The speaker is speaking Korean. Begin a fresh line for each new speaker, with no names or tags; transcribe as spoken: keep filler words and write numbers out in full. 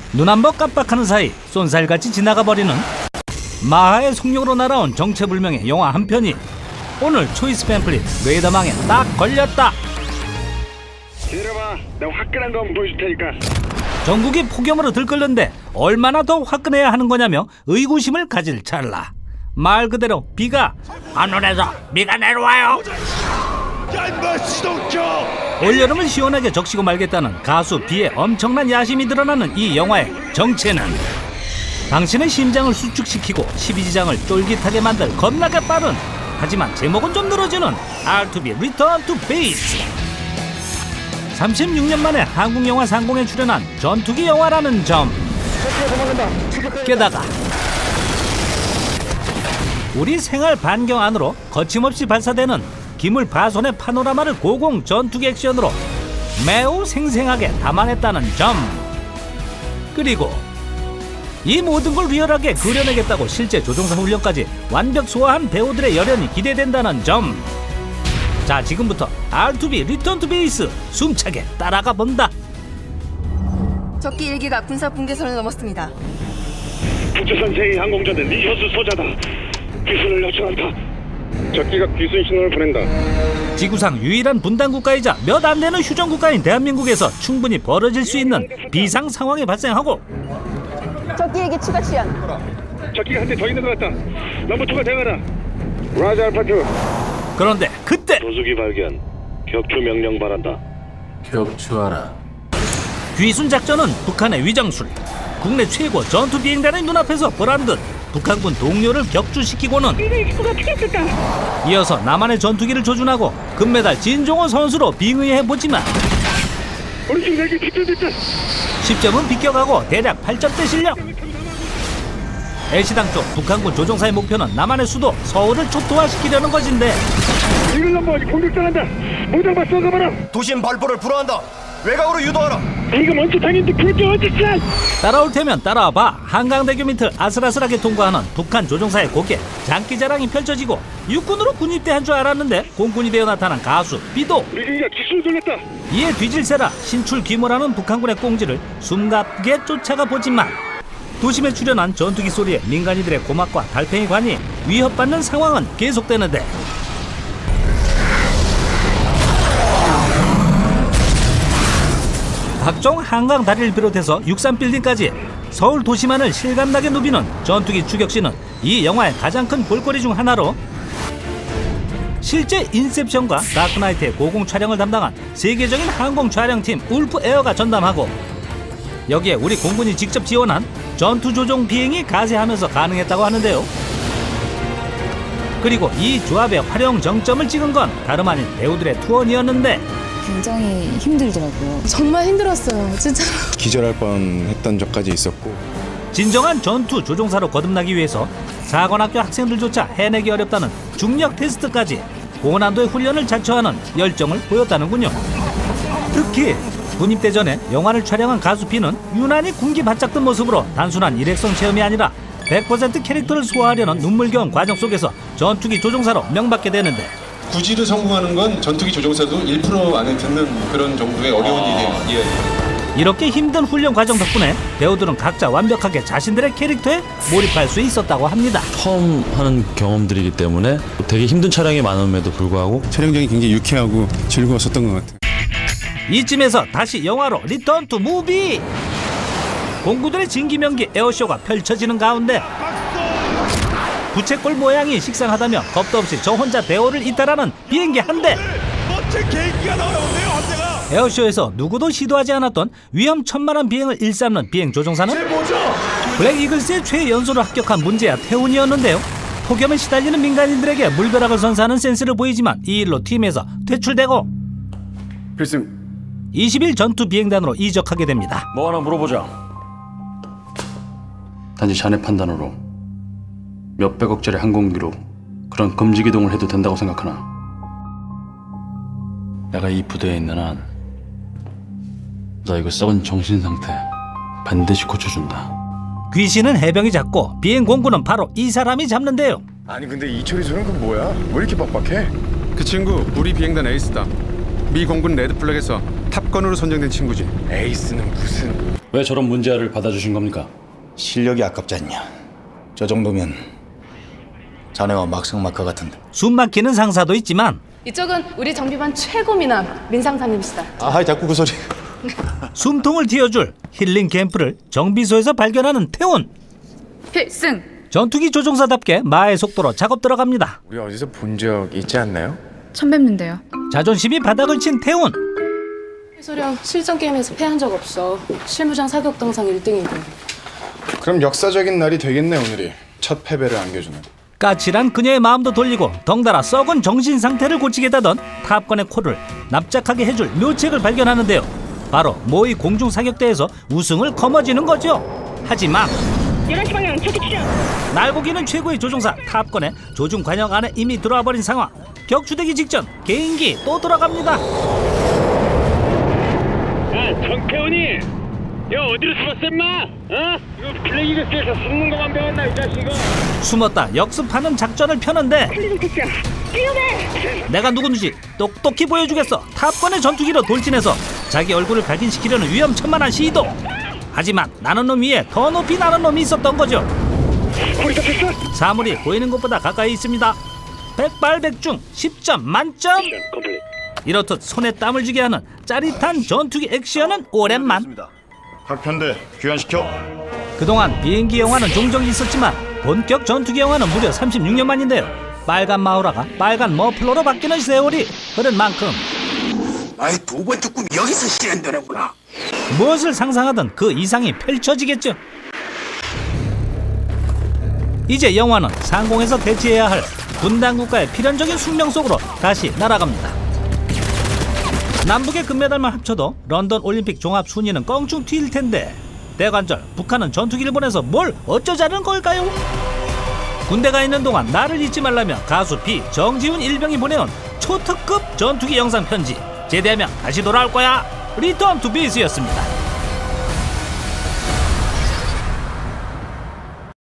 눈 한 번 깜빡하는 사이 쏜살같이 지나가 버리는 마하의 속력으로 날아온 정체불명의 영화 한 편이 오늘 초이스 팸플릿 레이더망에 딱 걸렸다.
기다려봐, 나 화끈한 거 한번 보여줄 테니까.
전국이 폭염으로 들끓는데 얼마나 더 화끈해야 하는 거냐며 의구심을 가질 찰나 말 그대로 비가 하늘에서 비가 내려와요. 올여름을 시원하게 적시고 말겠다는 가수 비의 엄청난 야심이 드러나는 이 영화의 정체는 당신의 심장을 수축시키고 십이지장을 쫄깃하게 만들 겁나게 빠른 하지만 제목은 좀 늘어지는 알 투 비 Return to Base. 삼십육 년 만에 한국 영화 상공에 출연한 전투기 영화라는 점. 게다가 우리 생활 반경 안으로 거침없이 발사되는 기물 파손의 파노라마를 고공 전투기 액션으로 매우 생생하게 담아냈다는 점. 그리고 이 모든 걸 리얼하게 그려내겠다고 실제 조종사 훈련까지 완벽 소화한 배우들의 열연이 기대된다는 점. 자, 지금부터 알 투 비 리턴 투 베이스 숨차게 따라가 본다.
적기 일 기가 군사 분계선을 넘었습니다.
북조선 제이 항공전대 니셔스 소자다. 귀순을 요청한다. 적기가 귀순 신호를 보낸다.
지구상 유일한 분단 국가이자 몇 안 되는 휴전 국가인 대한민국에서 충분히 벌어질 수 있는 비상 상황이 발생하고
적기에게 추가 지연.
적기가 한 대 더 있는 것 같다. 넘버투가 대응하라. 라자 알파투.
그런데 그때
도수기 발견. 격추 명령 바란다.
격추하라.
귀순 작전은 북한의 위장술. 국내 최고 전투 비행단의 눈앞에서 보란 듯 북한군 동료를 격추시키고는 이어서 남한의 전투기를 조준하고 금메달 진종호 선수로 빙의해보지만
우리 지금 내게 집중됐다.
십 점은 비껴가고 대략 팔 점대 실력. 애시당 쪽 북한군 조종사의 목표는 남한의 수도 서울을 초토화시키려는 것인데
이걸 넘어가지 공격당한다. 모장바 쏘가봐라.
도심 발포를 불허한다. 외곽으로 유도하라.
이거 먼저 당했는데 그게 어딨어.
따라올 테면 따라와봐. 한강대교 밑을 아슬아슬하게 통과하는 북한 조종사의 고개 장기자랑이 펼쳐지고 육군으로 군입대한 줄 알았는데 공군이 되어 나타난 가수 비도.
우리가 기술 돌렸다.
이에 뒤질세라 신출 귀모라는 북한군의 꽁지를 숨가쁘게 쫓아가 보지만 도심에 출연한 전투기 소리에 민간인들의 고막과 달팽이관이 위협받는 상황은 계속되는데 각종 한강 다리를 비롯해서 육삼 빌딩까지 서울 도시만을 실감나게 누비는 전투기 추격신은 이 영화의 가장 큰 볼거리 중 하나로 실제 인셉션과 다크나이트의 고공 촬영을 담당한 세계적인 항공 촬영팀 울프 에어가 전담하고 여기에 우리 공군이 직접 지원한 전투 조종 비행이 가세하면서 가능했다고 하는데요. 그리고 이 조합의 활용 정점을 찍은 건 다름 아닌 배우들의 투혼이었는데
굉장히 힘들더라고요.
정말 힘들었어요, 진짜로.
기절할 뻔했던 적까지 있었고
진정한 전투 조종사로 거듭나기 위해서 사관학교 학생들조차 해내기 어렵다는 중력 테스트까지 고난도의 훈련을 자처하는 열정을 보였다는군요. 특히 군입대 전에 영화를 촬영한 가수 비는 유난히 군기 바짝 든 모습으로 단순한 일회성 체험이 아니라 백 퍼센트 캐릭터를 소화하려는 눈물겨운 과정 속에서 전투기 조종사로 명받게 되는데
구지를 성공하는 건 전투기 조종사도 일 퍼센트 안에 드는 그런 정도의 어려운 아... 일이에요. 예.
이렇게 힘든 훈련 과정 덕분에 배우들은 각자 완벽하게 자신들의 캐릭터에 몰입할 수 있었다고 합니다.
처음 하는 경험들이기 때문에 되게 힘든 촬영이 많음에도 불구하고
촬영장이 굉장히 유쾌하고 즐거웠었던 것 같아요.
이쯤에서 다시 영화로 리턴 투 무비. 공구들의 진기명기 에어쇼가 펼쳐지는 가운데 부채꼴 모양이 식상하다며 겁도 없이 저 혼자 대호를 이탈하는 비행기 한 대.
멋진 계기가 나오네요, 함대가.
에어쇼에서 누구도 시도하지 않았던 위험천만한 비행을 일삼는 비행 조종사는 블랙 이글스의 최연소로 합격한 문제야 태훈이었는데요. 폭염에 시달리는 민간인들에게 물벼락을 선사하는 센스를 보이지만 이 일로 팀에서 퇴출되고
필승.
이십 일 전투 비행단으로 이적하게 됩니다.
뭐 하나 물어보자. 단지 자네 판단으로 몇백억짜리 항공기로 그런 금지 기동을 해도 된다고 생각하나? 내가 이 부대에 있는 한 나 이거 썩은 정신 상태 반드시 고쳐준다.
귀신은 해병이 잡고 비행 공구는 바로 이 사람이 잡는데요.
아니 근데 이철이 저런 건 뭐야? 왜 이렇게 빡빡해? 그 친구 우리 비행단 에이스다. 미 공군 레드플렉에서 탑건으로 선정된 친구지. 에이스는 무슨...
왜 저런 문제아를 받아주신 겁니까?
실력이 아깝지 않냐. 저 정도면 자네와 막상막하 같은데.
숨막히는 상사도 있지만
이쪽은 우리 정비반 최고 미남 민상사님이시다.
아, 자꾸 그 소리.
숨통을 틔워줄 힐링 캠프를 정비소에서 발견하는 태훈.
필승.
전투기 조종사답게 마의 속도로 작업 들어갑니다.
우리 어디서 본 적 있지 않나요?
처음 뵙는데요.
자존심이 바닥을 친 태훈.
해소령 실전 게임에서 패한 적 없어. 실무장 사격 동상 일 등이고.
그럼 역사적인 날이 되겠네 오늘이. 첫 패배를 안겨주는.
까칠한 그녀의 마음도 돌리고 덩달아 썩은 정신 상태를 고치겠다던 탑건의 코를 납작하게 해줄 묘책을 발견하는데요. 바로 모의 공중 사격대에서 우승을 거머쥐는 거죠. 하지만
열한 시 방향 초기 추정.
날고기는 최고의 조종사 탑건의 조준 관역 안에 이미 들어와 버린 상황. 격추되기 직전 개인기 또 들어갑니다.
야, 정태훈이, 야 어디로 숨었어 임마? 어? 이거 블랙이글스에서 숨는 것만 배웠나 이 자식아?
숨었다 역습하는 작전을 펴는데 내가 누군지 똑똑히 보여주겠어. 탑건의 전투기로 돌진해서 자기 얼굴을 각인시키려는 위험천만한 시도. 하지만 나는 놈 위에 더 높이 나는 놈이 있었던 거죠. 사물이 보이는 것보다 가까이 있습니다. 백발백중 십 점 만점. 이렇듯 손에 땀을 쥐게 하는 짜릿한 전투기 액션은 오랜만.
각 편대 귀환시켜.
그동안 비행기 영화는 종종 있었지만 본격 전투기 영화는 무려 삼십육 년 만인데요. 빨간 마우라가 빨간 머플러로 바뀌는 세월이 흐른 만큼
나의 두 번째 꿈이 여기서 실현되는구나.
무엇을 상상하든 그 이상이 펼쳐지겠죠. 이제 영화는 상공에서 대치해야 할 분단 국가의 필연적인 숙명 속으로 다시 날아갑니다. 남북의 금메달만 합쳐도 런던 올림픽 종합 순위는 껑충 튈 텐데 대관절 북한은 전투기를 보내서 뭘 어쩌자는 걸까요? 군대가 있는 동안 나를 잊지 말라며 가수 비 정지훈 일병이 보내온 초특급 전투기 영상 편지. 제대하면 다시 돌아올 거야. 리턴 투 비스였습니다.